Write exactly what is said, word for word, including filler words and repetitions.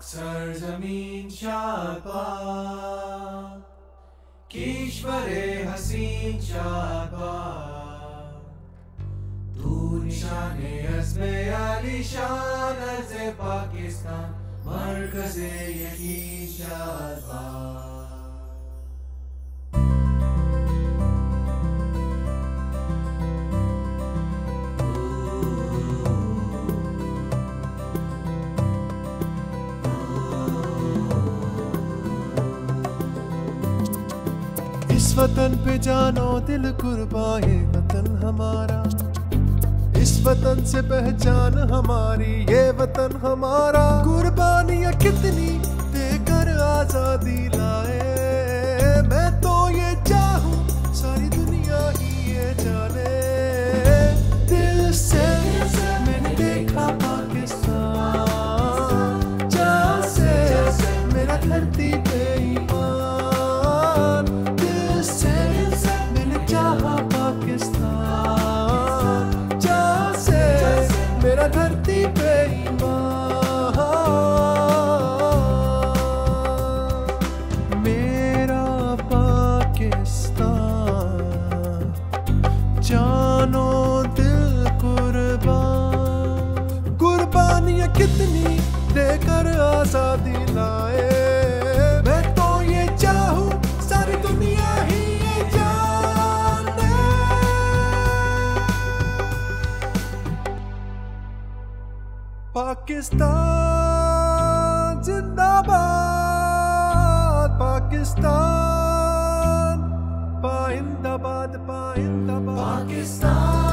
सरजमीन शाद पाक, कीश्वरे हसीन शाद पाक, तू निशाने अज़्मे आलिशान अर्ज़े पाकिस्तान, मरकज़े यकीन शाद पाक। इस वतन पे जानो दिल कुर्बान, ये वतन हमारा, इस वतन से पहचान हमारी, ये वतन हमारा। कुर्बानियां कितनी देकर आजादी लाए, मैं तो ये चाहूं सारी दुनिया ही ये जाने। दिल से मैंने देखा पाकिस्तान, जहाँ से मेरा धरती पे धरती पे ईमान, मेरा पाकिस्तान, जानो दिल कुर्बान। कुर्बानियां कितनी देकर आजादी लाए, मैं तो ये चाहूं सारी दुनिया ही ये जाने। पाकिस्तान जिंदाबाद, पाकिस्तान पाइंदाबाद, पाइंदाबाद, पाकिस्तान।